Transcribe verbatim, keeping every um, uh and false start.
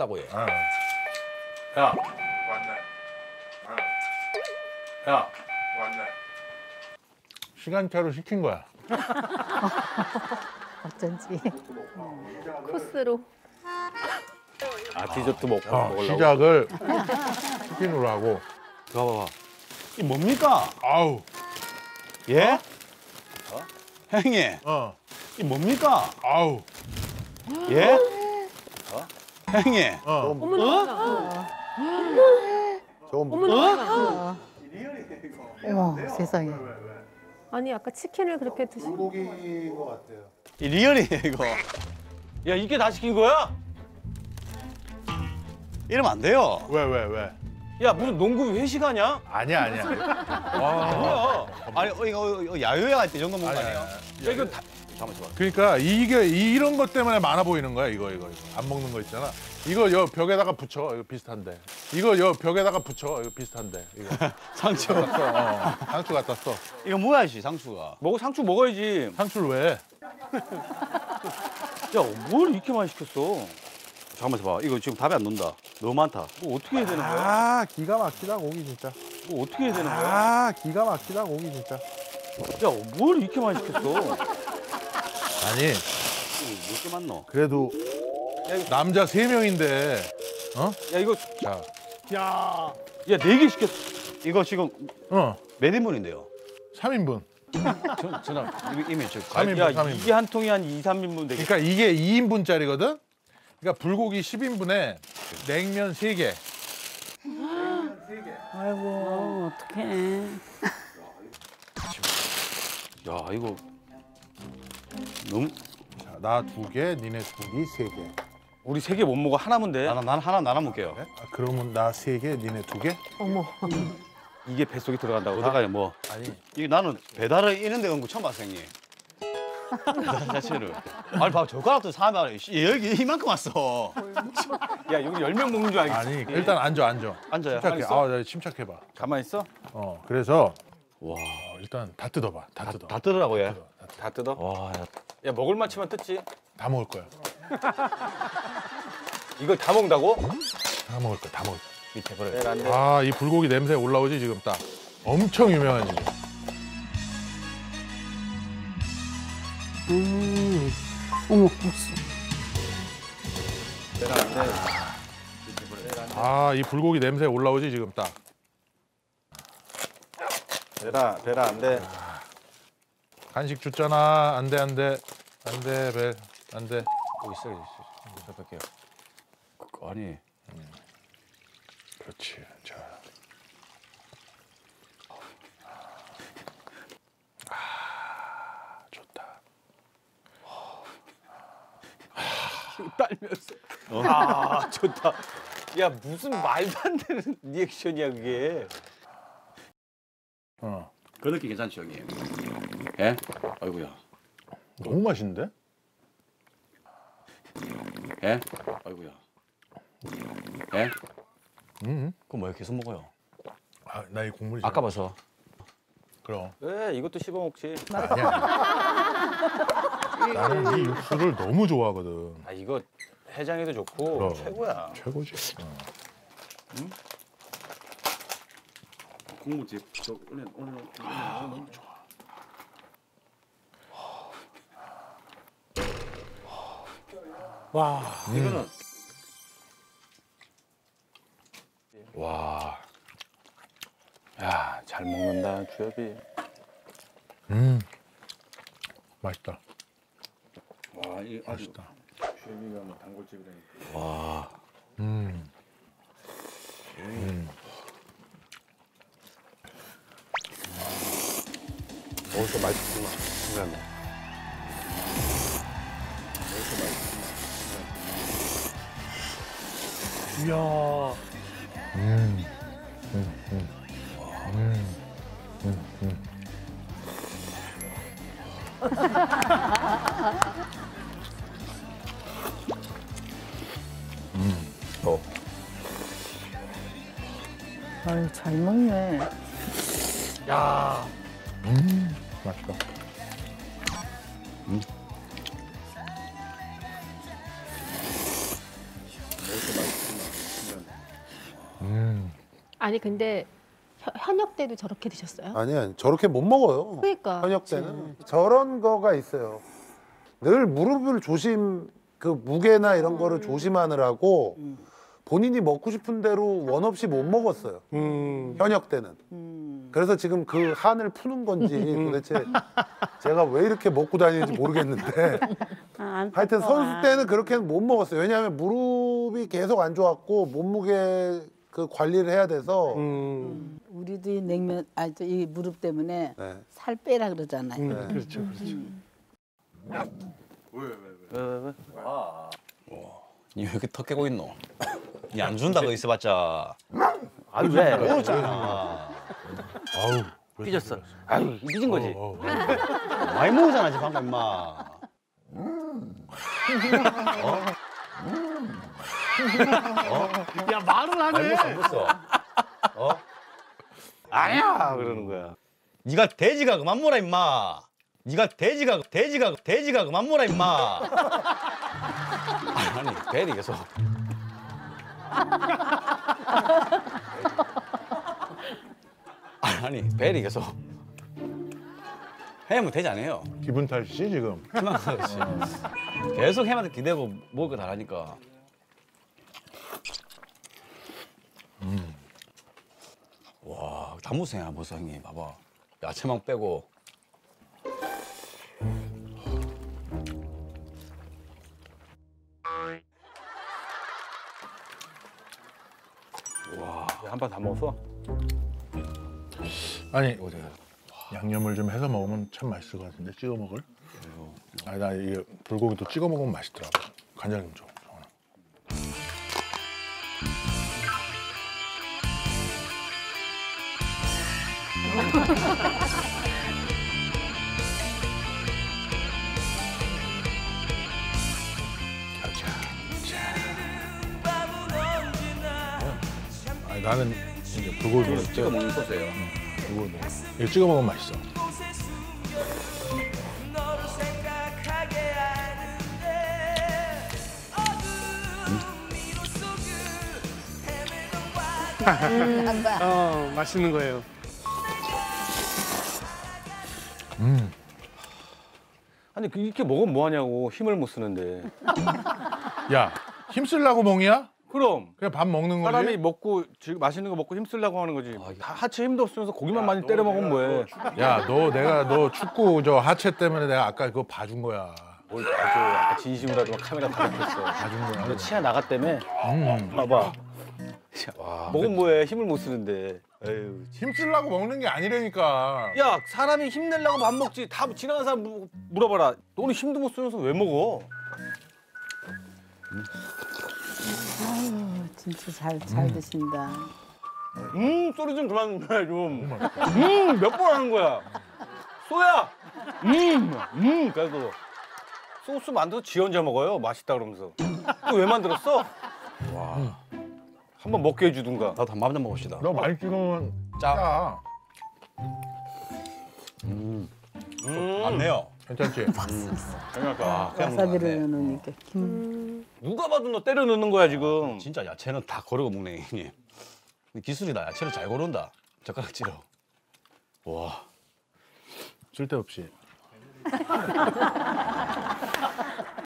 맛있다고 해. 아. 야, 왔네. 아, 야, 왔네. 시간차로 시킨 거야. 어쩐지. 코스로. 아 디저트 먹, 어, 먹으려고. 시작을 치킨으로 하고. 봐봐봐. 이 뭡니까? 아우. 예? 어? 형님, 어. 이 뭡니까? 아우. 예? 어? 형님, 어. 어머나. 어머나. 어머 세상에. 아니 아까 치킨을 그렇게 드시. 불고기인 것 같아요. 이 리얼이에요 이거. 야, 이게 다 시킨 거야? 이러면 안 돼요. 왜, 왜, 왜? 야, 무슨 농구 회식하냐? 아니야, 아니야. 뭐야? 아니, 어, 이거, 이거 야유회 할 때 정도 먹는 거 아니야, 아니에요? 아니야. 야, 이거 다, 잠깐만 봐. 그러니까 이게 이런 것 때문에 많아 보이는 거야, 이거, 이거, 이거. 안 먹는 거 있잖아. 이거 여 벽에다가 붙여, 이거 비슷한데. 이거 여 벽에다가 붙여, 이거 비슷한데. 이거. 상추. 써, 어. 상추 갖다 써. 이거 뭐야, 씨, 상추가. 먹어 상추 먹어야지. 상추를 왜? 야, 뭘 이렇게 많이 시켰어? 잠깐만 봐. 이거 지금 답이 안 나온다. 너무 많다. 뭐 어떻게 해야 되는 거야? 아, 기가 막히다, 고기 진짜. 뭐 어떻게 해야 되는 거야? 아, 기가 막히다, 고기 진짜. 야, 뭘 이렇게 많이 시켰어? 아니, 뭐 이렇게 많노? 그래도 남자 세 명인데, 어? 야, 이거, 자, 야, 야, 네 개 시켰어. 이거 지금 어, 몇 인분인데요? 삼 인분. 전, 전화, 이거 이미 저 삼 인분, 야, 삼 인분. 이게 한 통이 한 이, 삼 인분 되겠 그러니까 이게 이 인분짜리거든? 그러니까 불고기 십 인분에 냉면 세 개. 아이고 어떡해. 야, 이거 너무 자, 나 두 개, 니네 고기 세 개. 우리 세 개 못 먹어 하나면 돼. 나는 난 하나 나눠 먹게요. 아, 그러면 나 세 개, 니네 두 개? 어머. 이게 뱃속에 들어간다고. 어디가요, 뭐? 아니, 이게 나는 배달을 이런데 온 거 처음 봤어, 형님. 배달 자체를. 아니, 봐봐, 젓가락도 사면 여기 이만큼 왔어. 야 여기 열 명 먹는 줄 알겠지. 아니, 일단 앉아, 앉아. 앉아요. 침착해. 있어? 아, 나 침착해봐. 가만 있어. 어, 그래서 와, 어, 일단 다 뜯어봐. 다 뜯어. 다 뜯으라고 얘. 다 뜯어. 와, 야. 야 먹을 만치만 뜯지. 다 먹을 거야. 이걸 다 먹는다고? 다 먹을 거야. 다 먹을 거야. 밑에 버려. 내가 안 돼. 아, 이 불고기 냄새 올라오지 지금 딱. 엄청 유명한 집. 음. 어머 국수. 내가 안 돼. 아, 이 불고기 냄새 올라오지 지금 딱. 베라 베라 안 돼. 간식 줬잖아. 안 돼, 안 돼. 안 돼, 벨. 안 돼. 여기 있어 여기 있어. 저 뺄게요. 아니, 그렇지. 자. 아, 좋다. 빨면서. 아 좋다. 야 무슨 말도 안 되는 리액션이야 그게. 어. 그 느낌 괜찮죠, 형님? 예? 아이고야. 너무 맛있는데? 예? 아이고야. 예? 응. 그럼 왜 계속 먹어요? 아, 나 이 국물이 아까 봐서. 그럼. 에 이것도 씹어 먹지. 아니야. 나는 이 육수를 너무 좋아하거든. 아 이거 해장에도 좋고 그럼. 최고야. 최고지. 어. 국물집 저 오늘 오늘 오늘 좋아. 와. 이거는 와. 야 잘 먹는다 주엽이. 음. 맛있다. 와, 이 아주 맛있다. 주엽이가 뭐 단골집이라니까. 와. 음. 음. 먹을 거 맛있구나. 생각나. 이야. 음. 음. 음. 음. 음. 음. 음. 어. 아유 잘 먹네. 야. 음. 맛있다. 먹을 거 맛있어. 아니 근데 현- 현역 때도 저렇게 드셨어요? 아니 아니 저렇게 못 먹어요. 그러니까. 현역 때는 저런 거가 있어요. 늘 무릎을 조심 그 무게나 이런 거를 조심하느라고 본인이 먹고 싶은 대로 원 없이 못 먹었어요. 현역 때는. 그래서 지금 그 한을 푸는 건지 도대체 제가 왜 이렇게 먹고 다니는지 모르겠는데 아, 하여튼 안타까워. 선수 때는 그렇게는 못 먹었어요. 왜냐하면 무릎이 계속 안 좋았고 몸무게 그 관리를 해야 돼서 우리도 이 냉면 아이 무릎 때문에 네. 살 빼라 그러잖아요. 네. 그렇죠, 그렇죠. 니 왜 이렇게 턱 깨고 있노? 니 안 준다고 있어봤자 아니 왜? 모르잖아. 아우, 삐졌어. 아유 삐진 거지. 어, 어. 많이 먹었잖아 지금 방금 임마. 야 말을 많이 하네. 먹었어 안 먹었어? 어? 아야 그러는 거야. 니가 돼지가 그만 먹라 임마. 니가 돼지가 돼지가 돼지가 그만 먹라 임마. 아니 베리 계속. 아니 베리 계속. 해면 되지 않아요? 기분 탓이지 지금. 희망 그렇지. 계속 해만 기대고 먹을 거 달하니까. 음. 와, 다 무생이야 벌써 형님. 봐봐. 야채만 빼고. 한 판 다 먹었어? 아니 양념을 좀 해서 먹으면 참 맛있을 것 같은데 찍어 먹을? 아니 나 이게 불고기도 찍어 먹으면 맛있더라고. 간장좀 줘. 정원아. 아니 나는 이제 불고기 찍어 먹는 소스예요. 불고기 먹어. 이거 찍어 먹으면 맛있어. 어 맛있는 거예요. 음. 아니 그 이렇게 먹으면 뭐 하냐고 힘을 못 쓰는데. 야 힘쓰려고 먹이야? 그럼 그냥 밥 먹는 거지. 사람이 먹고 즐- 맛있는 거 먹고 힘쓰려고 하는 거지. 하- 하체 힘도 없으면서 고기만 많이 때려 먹으면 뭐해? 야 너 내가 너 축구 저 하체 때문에 내가 아까 그거 봐준 거야. 뭘 봐줘? 아까 진심으로 막 카메라 다 잡혔어. 봐준 거야. 너 치아 나갔다며? 음. 봐봐. 먹으면 뭐해? 힘을 못 쓰는데. 에휴. 힘쓰려고 먹는 게 아니라니까. 야 사람이 힘내려고 밥 먹지. 다 지나가는 사람 물- 물어봐라. 너는 힘도 못 쓰면서 왜 먹어? 아유, 진짜 잘 잘 드신다. 음 소리 좀 그만 좀 해 좀. 음 몇 번 하는 거야. 소야. 음음 그래도 소스 만들어서 지 혼자 먹어요. 맛있다 그러면서. 또 왜 만들었어? 와. 한번 먹게 해주든가. 나도 한 밥 좀 먹읍시다. 너 많이 찍으면 짜. 짜. 음. 음. 안 내요. 괜찮지? 아, 그냥 와사비를 먹는 거 넣으니까 김. 누가 봐도 너 때려 넣는 거야 지금. 진짜 야채는 다 고르고 먹네 형님. 기술이다. 야채를 잘 고른다. 젓가락질로. 와. 쓸데없이.